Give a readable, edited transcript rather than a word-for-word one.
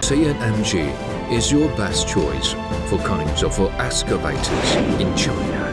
TNMG is your best choice for cutting for excavators in China.